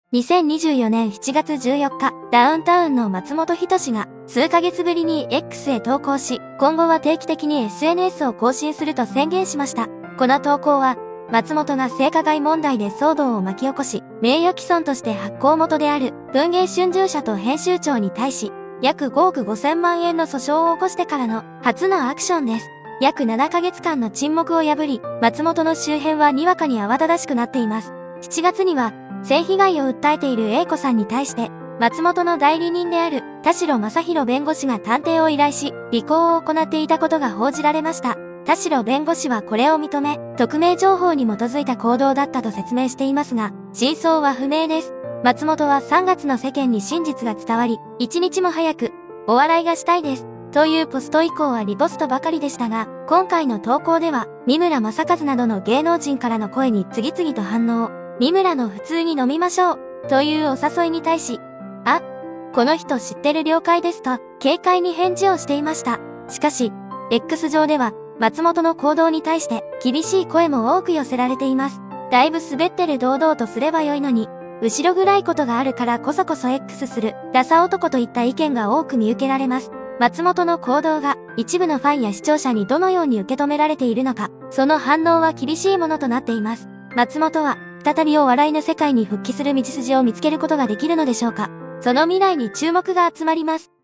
2024年7月14日、ダウンタウンの松本人志が数ヶ月ぶりに X へ投稿し、今後は定期的に SNS を更新すると宣言しました。この投稿は、松本が性加害問題で騒動を巻き起こし、名誉毀損として発行元である文藝春秋社と編集長に対し、約5億5000万円の訴訟を起こしてからの初のアクションです。約7ヶ月間の沈黙を破り、松本の周辺はにわかに慌ただしくなっています。7月には、性被害を訴えている A 子さんに対して、松本の代理人である田代正宏弁護士が探偵を依頼し、尾行を行っていたことが報じられました。田代弁護士はこれを認め、匿名情報に基づいた行動だったと説明していますが、真相は不明です。松本は3月の世間に真実が伝わり、一日も早く、お笑いがしたいです。というポスト以降はリポストばかりでしたが、今回の投稿では、三村正和などの芸能人からの声に次々と反応。三村の普通に飲みましょう、というお誘いに対し、あ、この人知ってる了解ですと、軽快に返事をしていました。しかし、X 上では、松本の行動に対して、厳しい声も多く寄せられています。だいぶ滑ってる堂々とすればよいのに、後ろ暗いことがあるからこそ X する、ダサ男といった意見が多く見受けられます。松本の行動が、一部のファンや視聴者にどのように受け止められているのか、その反応は厳しいものとなっています。松本は、再びお笑いの世界に復帰する道筋を見つけることができるのでしょうか。その未来に注目が集まります。